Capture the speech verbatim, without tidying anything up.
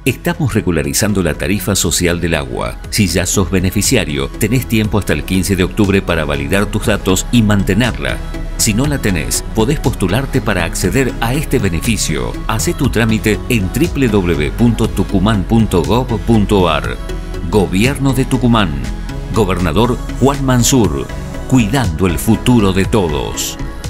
Estamos regularizando la tarifa social del agua. Si ya sos beneficiario, tenés tiempo hasta el quince de octubre para validar tus datos y mantenerla. Si no la tenés, podés postularte para acceder a este beneficio. Hacé tu trámite en w w w punto tucumán punto gov punto ar. Gobierno de Tucumán. Gobernador Juan Mansur. Cuidando el futuro de todos.